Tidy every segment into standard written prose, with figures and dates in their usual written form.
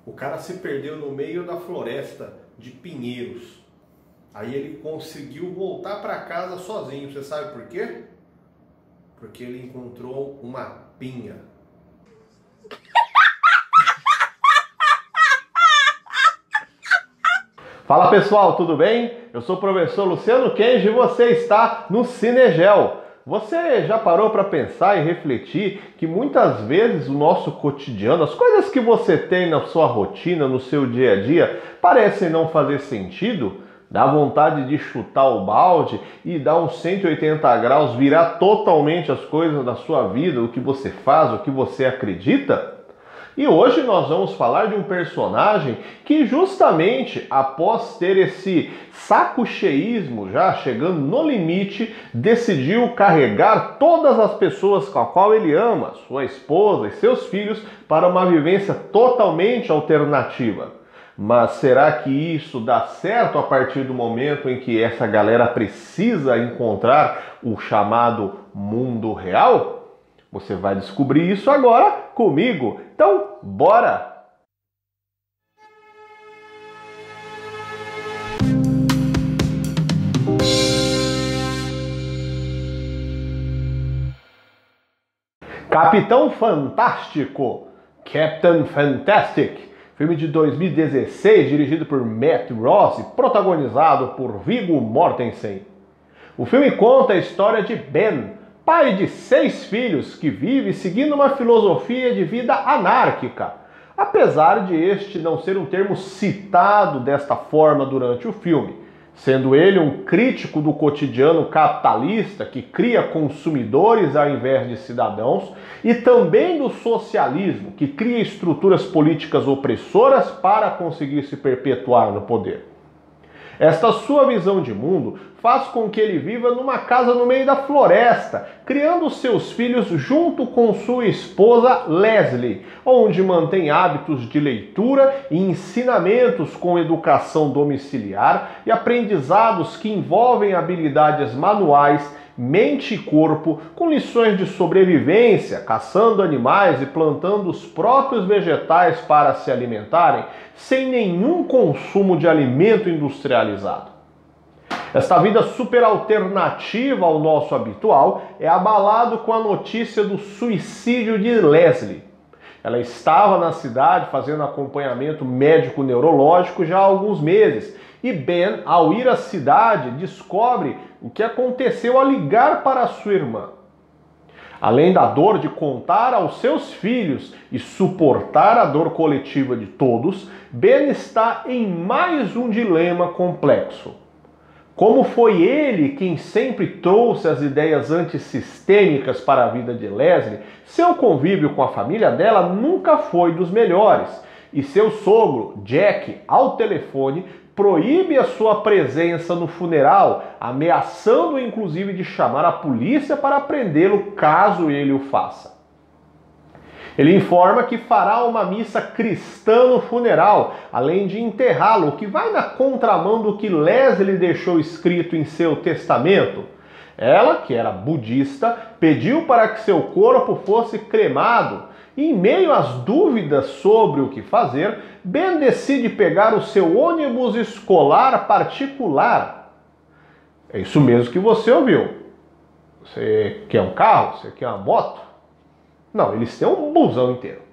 O cara se perdeu no meio da floresta de pinheiros. Aí ele conseguiu voltar para casa sozinho. Você sabe por quê? Porque ele encontrou uma pinha. Fala pessoal, tudo bem? Eu sou o professor Luciano Kenji e você está no Cinegel. Você já parou para pensar e refletir que muitas vezes o nosso cotidiano, as coisas que você tem na sua rotina, no seu dia a dia, parecem não fazer sentido? Dá vontade de chutar o balde e dar uns 180 graus, virar totalmente as coisas da sua vida, o que você faz, o que você acredita? E hoje nós vamos falar de um personagem que justamente após ter esse saco-cheísmo já chegando no limite, decidiu carregar todas as pessoas com a qual ele ama, sua esposa e seus filhos, para uma vivência totalmente alternativa. Mas será que isso dá certo a partir do momento em que essa galera precisa encontrar o chamado mundo real? Você vai descobrir isso agora comigo. Então, bora! Capitão Fantástico, Captain Fantastic, filme de 2016, dirigido por Matt Ross e protagonizado por Viggo Mortensen. O filme conta a história de Ben, pai de 6 filhos que vive seguindo uma filosofia de vida anárquica, apesar de este não ser um termo citado desta forma durante o filme, sendo ele um crítico do cotidiano capitalista que cria consumidores ao invés de cidadãos e também do socialismo que cria estruturas políticas opressoras para conseguir se perpetuar no poder. Esta sua visão de mundo faz com que ele viva numa casa no meio da floresta, criando seus filhos junto com sua esposa Leslie, onde mantém hábitos de leitura e ensinamentos com educação domiciliar e aprendizados que envolvem habilidades manuais, mente e corpo, com lições de sobrevivência, caçando animais e plantando os próprios vegetais para se alimentarem, sem nenhum consumo de alimento industrializado. Esta vida super alternativa ao nosso habitual é abalado com a notícia do suicídio de Leslie. Ela estava na cidade fazendo acompanhamento médico-neurológico já há alguns meses e Ben, ao ir à cidade, descobre o que aconteceu ao ligar para sua irmã. Além da dor de contar aos seus filhos e suportar a dor coletiva de todos, Ben está em mais um dilema complexo. Como foi ele quem sempre trouxe as ideias antissistêmicas para a vida de Leslie, seu convívio com a família dela nunca foi dos melhores, e seu sogro, Jack, ao telefone, proíbe a sua presença no funeral, ameaçando inclusive de chamar a polícia para prendê-lo caso ele o faça. Ele informa que fará uma missa cristã no funeral, além de enterrá-lo, o que vai na contramão do que Leslie deixou escrito em seu testamento. Ela, que era budista, pediu para que seu corpo fosse cremado, e em meio às dúvidas sobre o que fazer, Ben decide pegar o seu ônibus escolar particular. É isso mesmo que você ouviu. Você quer um carro? Você quer uma moto? Não, eles têm um busão inteiro.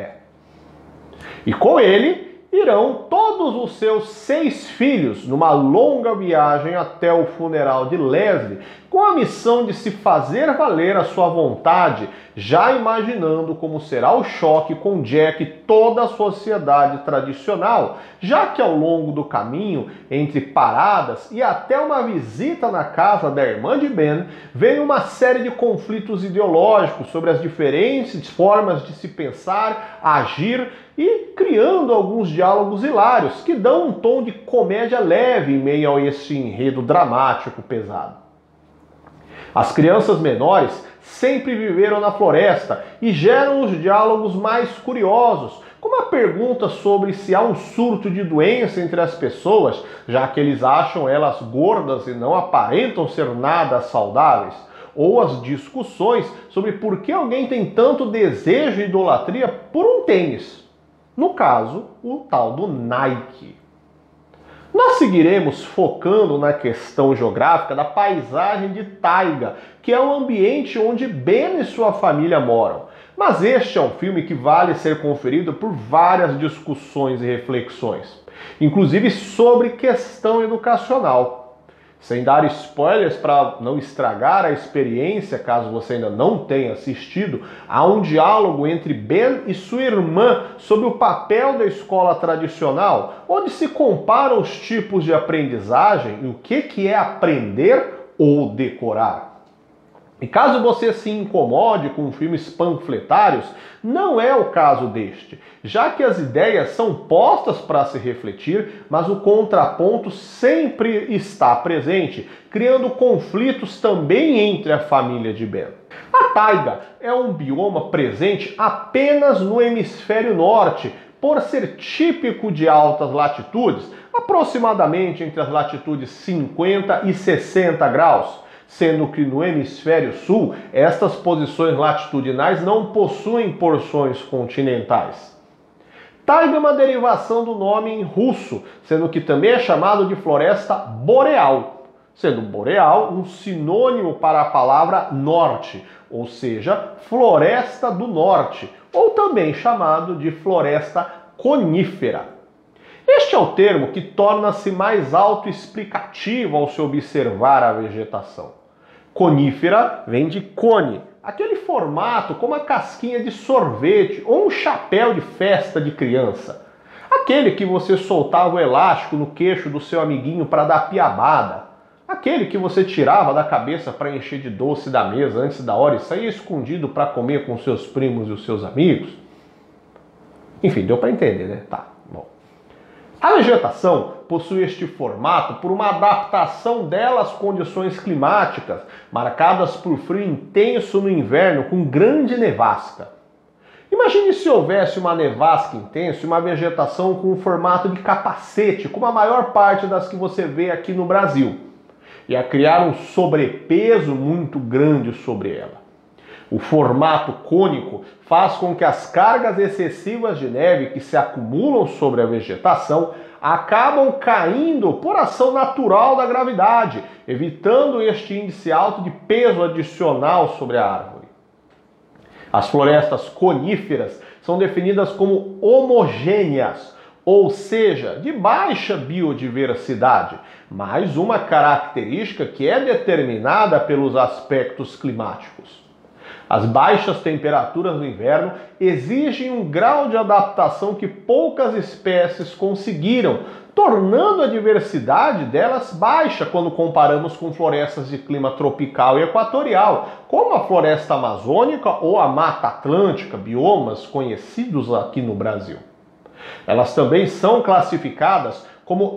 E com ele irão todos os seus 6 filhos numa longa viagem até o funeral de Leslie, com a missão de se fazer valer a sua vontade, já imaginando como será o choque com Jack e toda a sociedade tradicional, já que ao longo do caminho, entre paradas e até uma visita na casa da irmã de Ben, vem uma série de conflitos ideológicos sobre as diferentes formas de se pensar, agir e criando alguns diálogos hilários que dão um tom de comédia leve em meio a esse enredo dramático pesado. As crianças menores sempre viveram na floresta e geram os diálogos mais curiosos, como a pergunta sobre se há um surto de doença entre as pessoas, já que eles acham elas gordas e não aparentam ser nada saudáveis, ou as discussões sobre por que alguém tem tanto desejo e idolatria por um tênis. No caso, o tal do Nike. Nós seguiremos focando na questão geográfica da paisagem de taiga, que é o ambiente onde Ben e sua família moram. Mas este é um filme que vale ser conferido por várias discussões e reflexões, inclusive sobre questão educacional. Sem dar spoilers para não estragar a experiência, caso você ainda não tenha assistido, há um diálogo entre Ben e sua irmã sobre o papel da escola tradicional, onde se comparam os tipos de aprendizagem e o que é aprender ou decorar. E caso você se incomode com filmes panfletários, não é o caso deste, já que as ideias são postas para se refletir, mas o contraponto sempre está presente, criando conflitos também entre a família de Ben. A taiga é um bioma presente apenas no hemisfério norte, por ser típico de altas latitudes, aproximadamente entre as latitudes 50 e 60 graus. Sendo que no hemisfério sul, estas posições latitudinais não possuem porções continentais. Taiga é uma derivação do nome em russo, sendo que também é chamado de floresta boreal, sendo boreal um sinônimo para a palavra norte, ou seja, floresta do norte, ou também chamado de floresta conífera. Este é o termo que torna-se mais autoexplicativo ao se observar a vegetação. Conífera vem de cone, aquele formato como a casquinha de sorvete ou um chapéu de festa de criança. Aquele que você soltava o elástico no queixo do seu amiguinho para dar piabada. Aquele que você tirava da cabeça para encher de doce da mesa antes da hora e saía escondido para comer com seus primos e os seus amigos. Enfim, deu para entender, né? Tá, bom. A vegetação possui este formato por uma adaptação dela às condições climáticas, marcadas por frio intenso no inverno com grande nevasca. Imagine se houvesse uma nevasca intensa e uma vegetação com um formato de capacete, como a maior parte das que você vê aqui no Brasil. Ia criar um sobrepeso muito grande sobre ela. O formato cônico faz com que as cargas excessivas de neve que se acumulam sobre a vegetação acabam caindo por ação natural da gravidade, evitando este índice alto de peso adicional sobre a árvore. As florestas coníferas são definidas como homogêneas, ou seja, de baixa biodiversidade, mas uma característica que é determinada pelos aspectos climáticos. As baixas temperaturas no inverno exigem um grau de adaptação que poucas espécies conseguiram, tornando a diversidade delas baixa quando comparamos com florestas de clima tropical e equatorial, como a floresta amazônica ou a Mata Atlântica, biomas conhecidos aqui no Brasil. Elas também são classificadas como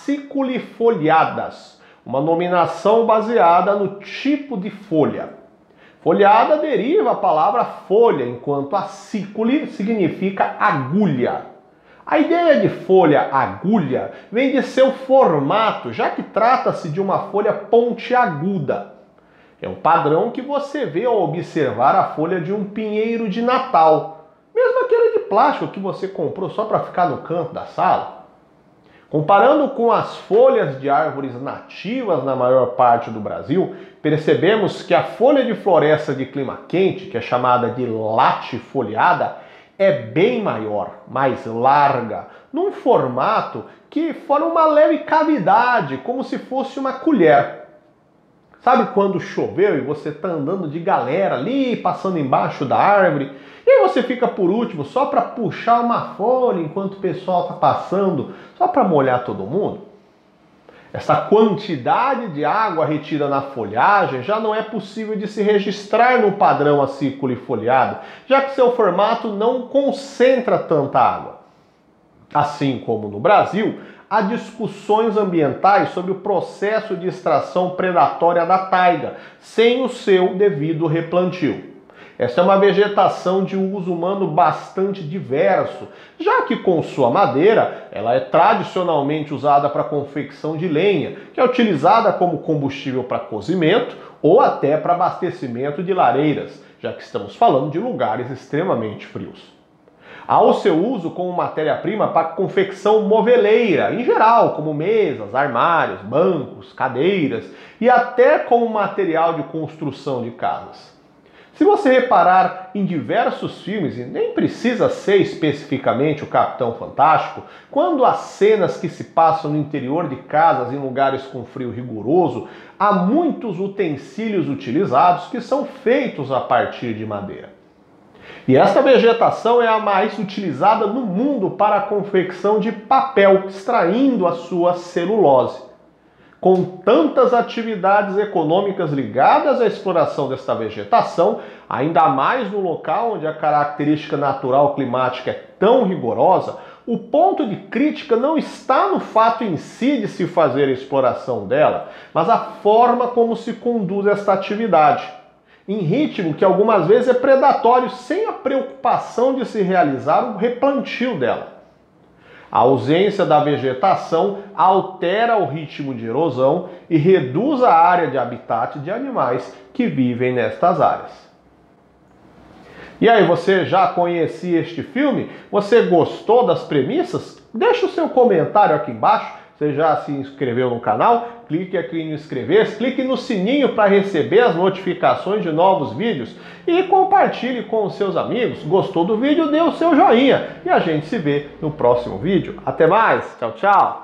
aciculifoliadas, uma nominação baseada no tipo de folha. Folhada deriva a palavra folha, enquanto aciculi significa agulha. A ideia de folha agulha vem de seu formato, já que trata-se de uma folha pontiaguda. É um padrão que você vê ao observar a folha de um pinheiro de Natal, mesmo aquele de plástico que você comprou só para ficar no canto da sala. Comparando com as folhas de árvores nativas na maior parte do Brasil, percebemos que a folha de floresta de clima quente, que é chamada de latifoliada, é bem maior, mais larga, num formato que forma uma leve cavidade, como se fosse uma colher. Sabe quando choveu e você está andando de galera ali, passando embaixo da árvore, e aí você fica por último só para puxar uma folha enquanto o pessoal está passando, só para molhar todo mundo? Essa quantidade de água retida na folhagem já não é possível de se registrar no padrão aciculifoliado, já que seu formato não concentra tanta água. Assim como no Brasil, há discussões ambientais sobre o processo de extração predatória da taiga, sem o seu devido replantio. Essa é uma vegetação de uso humano bastante diverso, já que com sua madeira, ela é tradicionalmente usada para confecção de lenha, que é utilizada como combustível para cozimento ou até para abastecimento de lareiras, já que estamos falando de lugares extremamente frios. Há o seu uso como matéria-prima para confecção moveleira, em geral, como mesas, armários, bancos, cadeiras e até como material de construção de casas. Se você reparar em diversos filmes, e nem precisa ser especificamente o Capitão Fantástico, quando há cenas que se passam no interior de casas em lugares com frio rigoroso, há muitos utensílios utilizados que são feitos a partir de madeira. E esta vegetação é a mais utilizada no mundo para a confecção de papel, extraindo a sua celulose. Com tantas atividades econômicas ligadas à exploração desta vegetação, ainda mais no local onde a característica natural climática é tão rigorosa, o ponto de crítica não está no fato em si de se fazer a exploração dela, mas a forma como se conduz esta atividade, em ritmo que algumas vezes é predatório, sem a preocupação de se realizar o replantio dela. A ausência da vegetação altera o ritmo de erosão e reduz a área de habitat de animais que vivem nestas áreas. E aí, você já conhecia este filme? Você gostou das premissas? Deixa o seu comentário aqui embaixo. Você já se inscreveu no canal? Clique aqui em inscrever-se, clique no sininho para receber as notificações de novos vídeos e compartilhe com os seus amigos. Gostou do vídeo? Dê o seu joinha e a gente se vê no próximo vídeo. Até mais, tchau, tchau!